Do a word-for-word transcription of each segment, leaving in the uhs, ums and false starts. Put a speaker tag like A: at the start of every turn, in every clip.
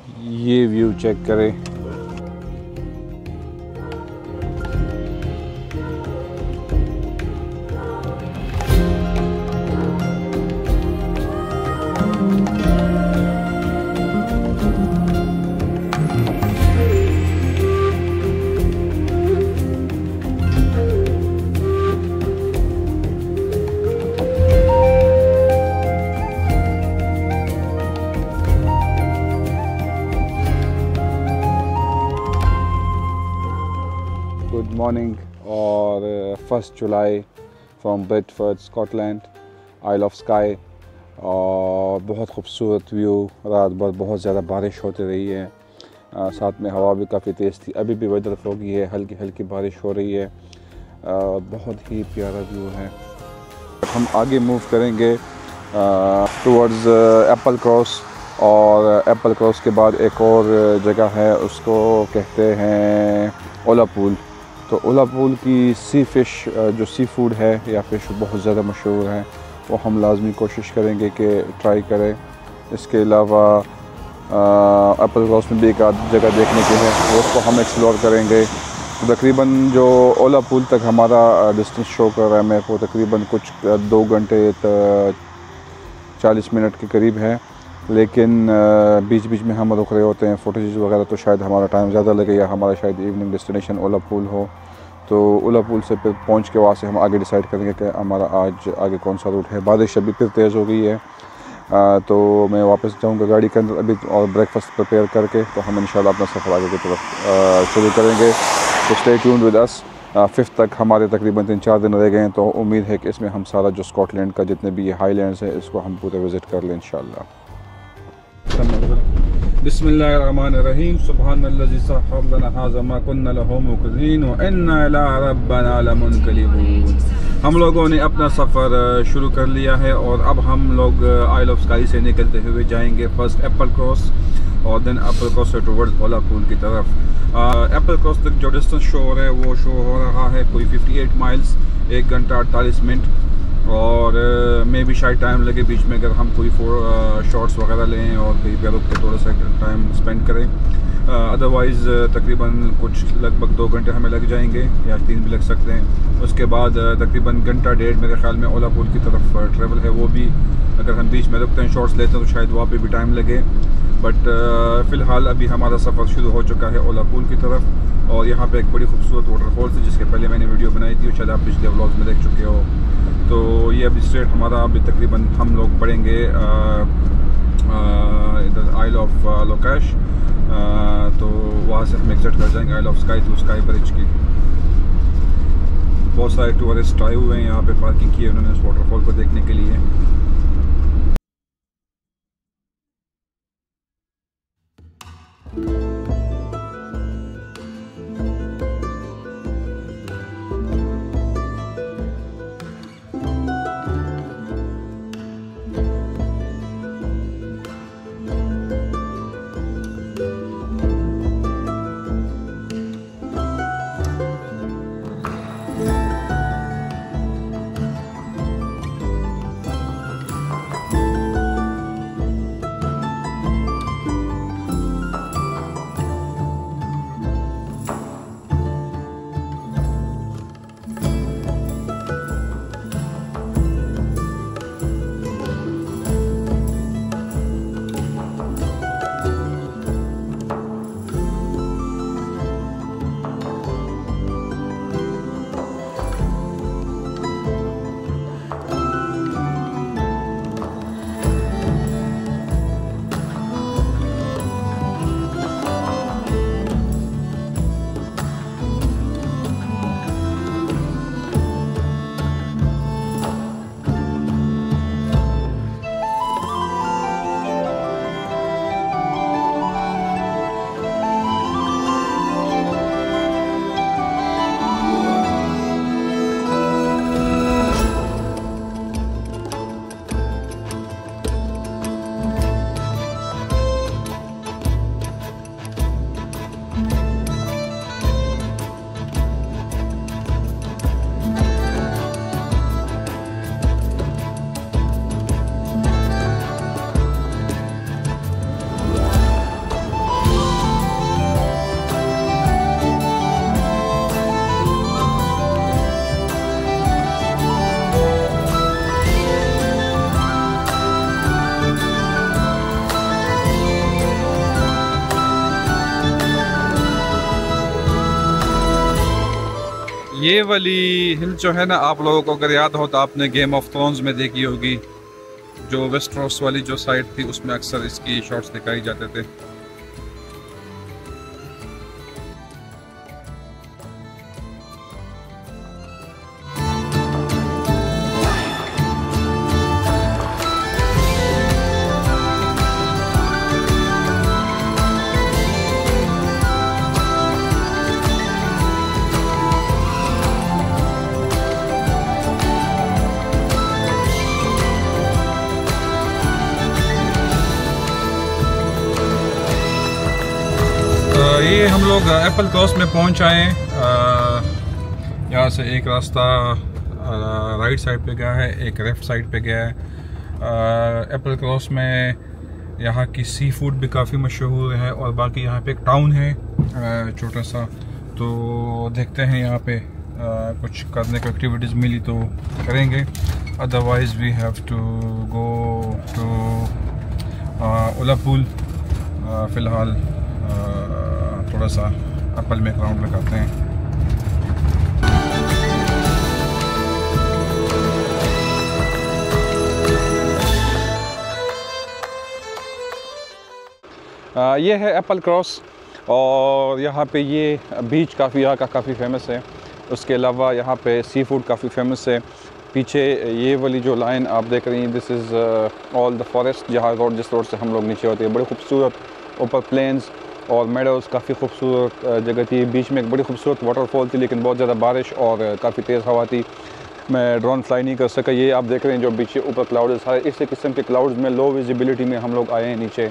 A: ये view check करें। Good morning और first July from Bradford Scotland, isle of Skye. और बहुत खूबसूरत व्यू, रात भर बहुत ज़्यादा बारिश होती रही है, आ, साथ में हवा भी काफ़ी तेज़ थी। अभी भी वेदर फोगी है, हल्की हल्की बारिश हो रही है। आ, बहुत ही प्यारा व्यू है। हम आगे मूव करेंगे टुवर्ड्स एप्पल क्रॉस, और एप्पल क्रॉस के बाद एक और जगह है, उसको कहते हैं ओला पूल। तो ओला पूल की सी फ़िश, जो सी फूड है या फ़िश बहुत ज़्यादा मशहूर है, वो हम लाजमी कोशिश करेंगे कि ट्राई करें। इसके अलावा एप्पल क्रॉस में भी एक आध जगह देखने की है, वो उसको हम एक्सप्लोर करेंगे। तकरीबन जो ओला पूल तक हमारा डिस्टेंस शो कर रहा है मेरे को, तकरीबन कुछ दो घंटे चालीस मिनट के करीब है। लेकिन बीच बीच में हम रुक रहे होते हैं फ़ोटोज वगैरह, तो शायद हमारा टाइम ज़्यादा लगे, या हमारा शायद इवनिंग डेस्टिनेशन ओला पूल हो। तो ओला पूल से फिर पहुंच के वहाँ से हम आगे डिसाइड करेंगे कि हमारा आज आगे कौन सा रूट है। बारिश अभी फिर तेज़ हो गई है, आ, तो मैं वापस जाऊंगा गाड़ी के अंदर अभी, और ब्रेकफास्ट प्रिपेयर करके तो हम इंशाल्लाह अपना सफ़र आगे की तरफ शुरू करेंगे। तो stay tuned with us. Fifth तक हमारे तकरीबन तीन चार दिन रह गए हैं, तो उम्मीद है कि इसमें हम सारा जो स्कॉटलैंड का जितने भी ये हाईलैंड्स है, इसको हम पूरे विज़िट कर लें इंशाल्लाह। बिस्मिल्लाहिर्रहमानिर्रहीम। सुब्हानल्लज़ी सख़्ख़र लना हाज़ा मा कुन्ना लहू मुक़रिनीन व इन्ना इला रब्बिना लमुनक़लिबून। हम लोगों ने अपना सफ़र शुरू कर लिया है, और अब हम लोग आइल ऑफ स्काई से निकलते हुए जाएंगे फर्स्ट एप्पल क्रॉस, और देन एप्पल क्रॉस से टुवर्ड्स ओला पूल की तरफ। एप्पल क्रॉस तक जो डिस्टेंस शो हो रहा है वो शो हो रहा है कोई अट्ठावन माइल्स, एक घंटा अड़तालीस मिनट। और मे भी शायद टाइम लगे बीच में, अगर हम कोई फोर शॉट्स वगैरह लें और कहीं पे रुक के थोड़ा सा टाइम स्पेंड करें। अदरवाइज़ तकरीबन कुछ लगभग दो घंटे हमें लग जाएंगे, या तीन भी लग सकते हैं। उसके बाद तकरीबन घंटा डेढ़ मेरे ख्याल में ओला पूल की तरफ ट्रेवल है। वो भी अगर हम बीच में रुकते हैं, शॉट्स लेते हैं, तो शायद वहाँ पे भी टाइम लगे। बट फ़िलहाल अभी हमारा सफ़र शुरू हो चुका है ओला पूल की तरफ। और यहाँ पे एक बड़ी खूबसूरत वाटरफॉल थी, जिसके पहले मैंने वीडियो बनाई थी, शायद आप पिछले व्लॉग्स में देख चुके हो। तो ये अभी स्ट्रेट हमारा अभी तकरीबन हम लोग पढ़ेंगे इधर आइल ऑफ लोकेश, तो वहाँ से हम एग्जिट कर जाएंगे Isle of Skye through Skye Bridge की। बहुत सारे टूरिस्ट आए हुए हैं यहाँ पे, पार्किंग की है उन्होंने इस वाटरफॉल को देखने के लिए। ये वाली हिल जो है ना, आप लोगों को अगर याद हो तो आपने गेम ऑफ थ्रोन्स में देखी होगी, जो वेस्टरोस वाली जो साइड थी उसमें अक्सर इसकी शॉट्स दिखाई जाते थे। ये हम लोग एप्पल क्रॉस में पहुंच आए हैं। यहाँ से एक रास्ता राइट साइड पे गया है, एक लेफ्ट साइड पे गया है। एप्पल क्रॉस में यहाँ की सी फूड भी काफ़ी मशहूर है, और बाकी यहाँ पे एक टाउन है छोटा सा, तो देखते हैं यहाँ पे आ, कुछ करने की एक्टिविटीज़ मिली तो करेंगे, otherwise we have to go to Ullapool. फ़िलहाल थोड़ा सा एप्पल में एक राउंड लगाते हैं। आ, ये है एप्पल क्रॉस, और यहाँ पे ये बीच काफ़ी यहाँ का काफ़ी फेमस है। उसके अलावा यहाँ पे सी फूड काफ़ी फेमस है। पीछे ये वाली जो लाइन आप देख रही हैं, this is all the forest, जहाँ रोड जिस रोड से हम लोग नीचे होते हैं। बड़े खूबसूरत ऊपर प्लेन्स और मेडोज़, काफ़ी खूबसूरत जगह थी। बीच में एक बड़ी खूबसूरत वाटरफॉल थी, लेकिन बहुत ज़्यादा बारिश और काफ़ी तेज़ हवा थी, मैं ड्रोन फ्लाई नहीं कर सका। ये आप देख रहे हैं जो पीछे ऊपर क्लाउड है, सारे इसी किस्म के क्लाउड्स में लो विजिबिलिटी में हम लोग आए हैं नीचे।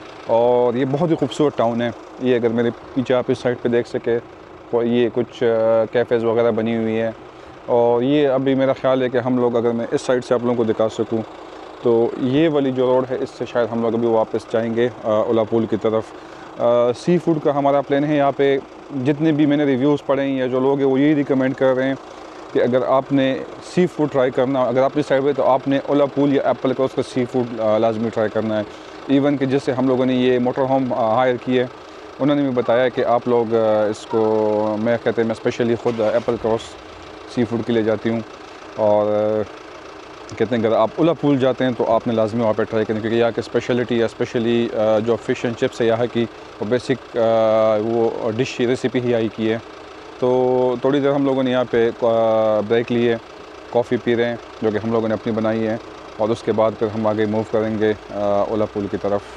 A: और ये बहुत ही खूबसूरत टाउन है। ये अगर मेरे पीछे आप इस साइड पे देख सके तो ये कुछ कैफ़ेज़ वगैरह बनी हुई है। और ये अभी मेरा ख़्याल है कि हम लोग, अगर मैं इस साइड से आप लोगों को दिखा सकूँ, तो ये वाली जो रोड है इससे शायद हम लोग अभी वापस जाएंगे उलापुल की तरफ। सी फूड का हमारा प्लान है। यहाँ पे जितने भी मैंने रिव्यूज़ पढ़े हैं या जो लोग हैं वो यही रिकमेंड कर रहे हैं कि अगर आपने सी फूड ट्राई करना, अगर आप इस साइड पे, तो आपने उलापुल या एप्पल क्रॉस का सी फूड लाजमी ट्राई करना है। इवन कि जिससे हम लोगों ने ये मोटर होम हायर की है, उन्होंने भी बताया कि आप लोग इसको, मैं कहते हैं मैं स्पेशली ख़ुद एप्पल क्रॉस सी फूड के लिए जाती हूँ, और कहते हैं अगर आप उलापुल जाते हैं तो आपने लाजमी वहाँ पे ट्राई करनी, क्योंकि यहाँ की स्पेशलिटी या स्पेशली जो फ़िश एंड चिप्स है यहाँ की, वो बेसिक वो डिश रेसिपी ही आई की है। तो थोड़ी देर हम लोगों ने यहाँ पे ब्रेक ली है, कॉफ़ी पी रहे हैं जो कि हम लोगों ने अपनी बनाई है, और उसके बाद फिर हम आगे मूव करेंगे उलापुल की तरफ।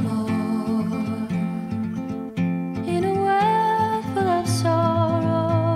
B: In a world full of sorrow,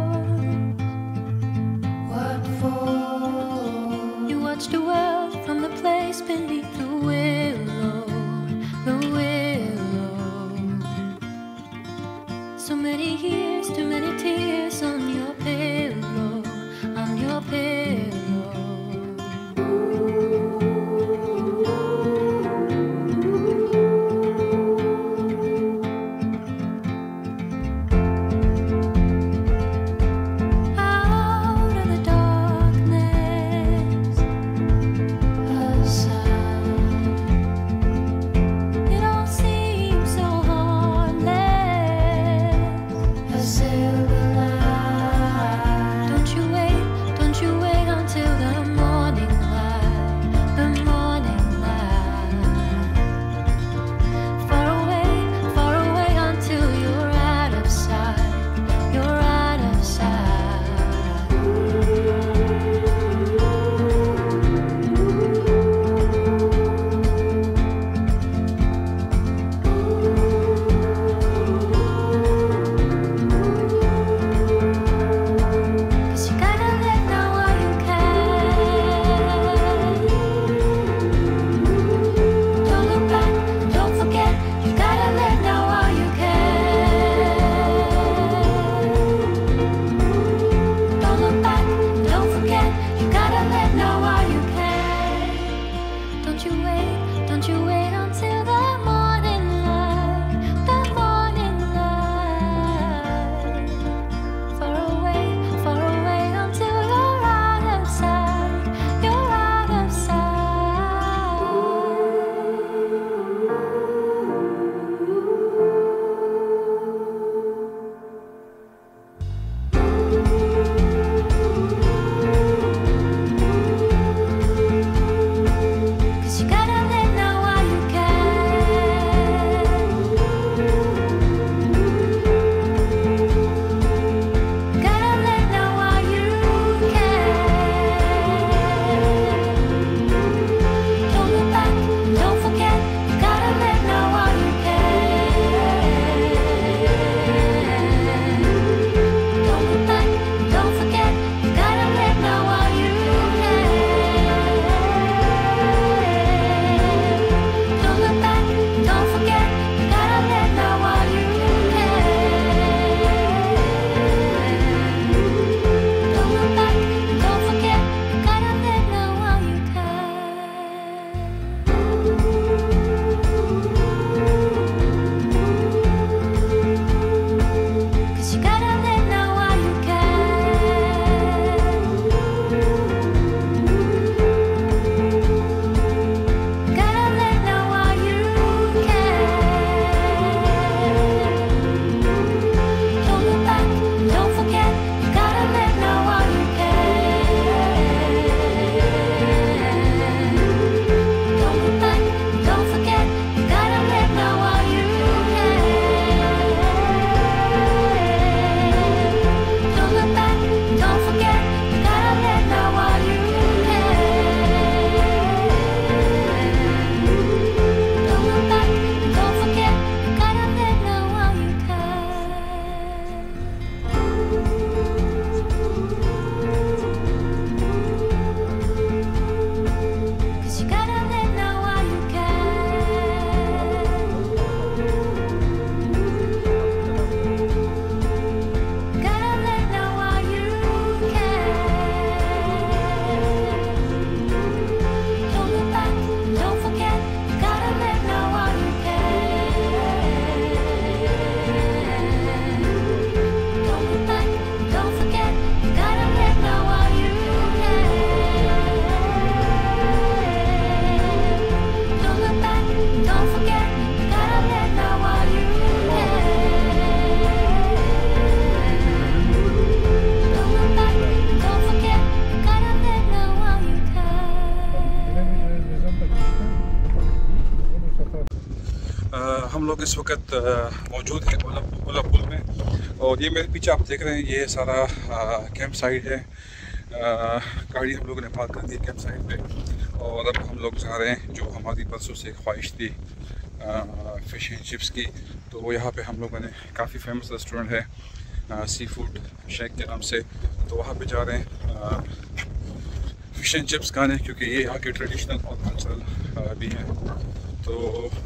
A: इस वक्त मौजूद है ओला ओला पुल में, और ये मेरे पीछे आप देख रहे हैं ये सारा कैंप साइट है। आ, गाड़ी हम लोगों ने पार्क कर दी कैंप साइट पे, और अब हम लोग जा रहे हैं जो हमारी परसों से ख्वाहिश थी फ़िश एंड चिप्स की। तो यहाँ पे हम लोगों ने काफ़ी फेमस रेस्टोरेंट है सी फूड शेक के नाम से, तो वहाँ पे जा रहे हैं फ़िश एंड चिप्स खाने, क्योंकि ये यहाँ के ट्रेडिशनल और कल्चरल भी हैं। तो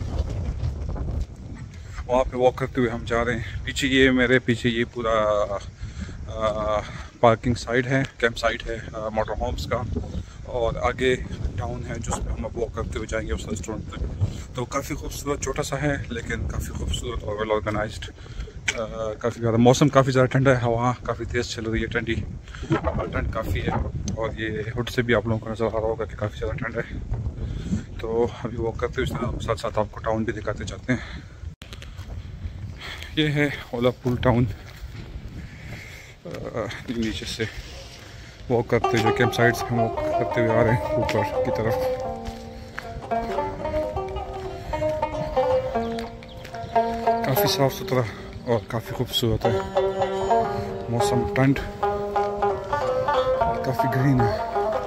A: वहाँ पे वॉक करते हुए हम जा रहे हैं। पीछे ये मेरे पीछे ये पूरा आ, पार्किंग साइड है, कैंप साइट है मोटर होम्स का, और आगे टाउन है जिस पे हम अब वॉक करते हुए जाएंगे उस रेस्टोरेंट तक। तो काफ़ी खूबसूरत, छोटा सा है लेकिन काफ़ी खूबसूरत और वेल ऑर्गेनाइज्ड। काफ़ी ज़्यादा मौसम काफ़ी ज़्यादा ठंडा है, हवा काफ़ी तेज़ चल रही है, ठंडी ठंड काफ़ी है, और ये हुड से भी आप लोगों को नज़र आ रहा होगा कि काफ़ी ज़्यादा ठंड है। तो अभी वॉक करते हुए साथ साथ आपको टाउन भी दिखाते जाते हैं। ये है ओला पुल टाउन। नीचे से वॉक करते जो कैंप साइड से हम वॉक करते हुए आ रहे हैं ऊपर की तरफ। काफ़ी साफ़ सुथरा और काफ़ी खूबसूरत है, मौसम ठंड और काफ़ी ग्रीन है।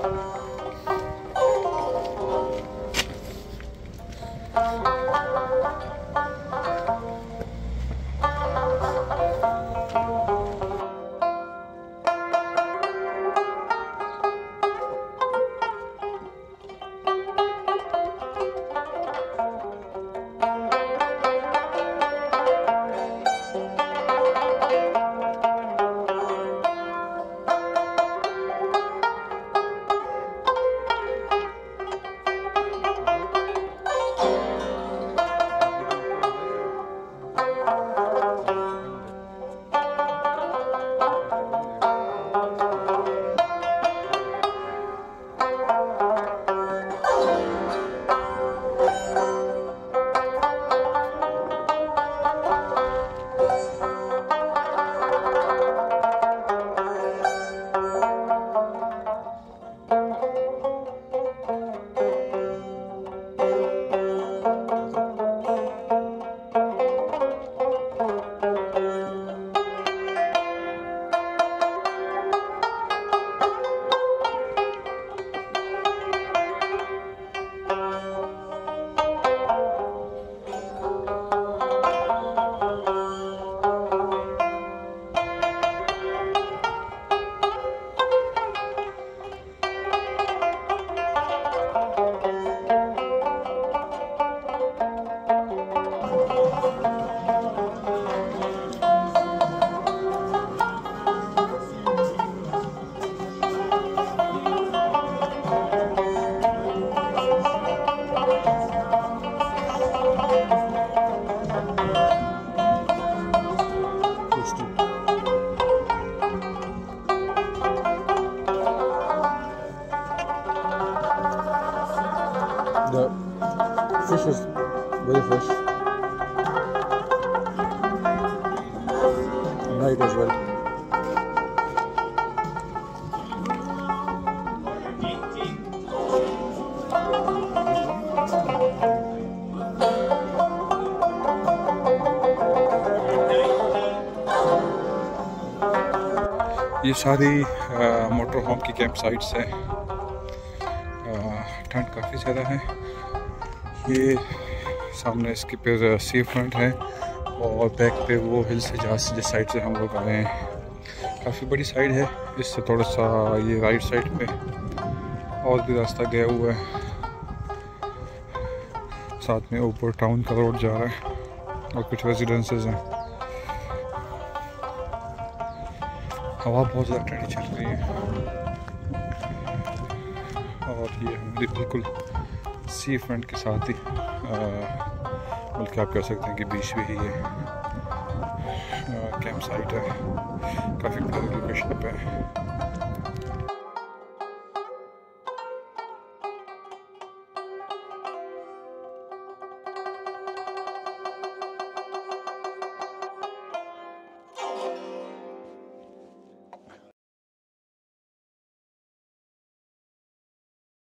A: The fish is very fresh, light as well. ये सारी मोटर होम की कैंप साइट्स हैं। ठंड काफ़ी ज़्यादा है। ये सामने इसके फिर सी फ्रंट है, और बैक पे वो हिल्स है जहाँ से जिस साइड से हम लोग आए हैं। काफ़ी बड़ी साइड है, इससे थोड़ा सा ये राइट साइड पे और भी रास्ता गया हुआ है। साथ में ऊपर टाउन का रोड जा रहा है और कुछ रेजिडेंसेस हैं। हवा बहुत ज़्यादा ठंडी चल रही है, और ये हमारी बिल्कुल सी फ्रंट के साथ ही, बल्कि आप कह सकते हैं कि बीच में ही ये कैंप साइट है। काफ़ी बड़ी लोकेशन पे है।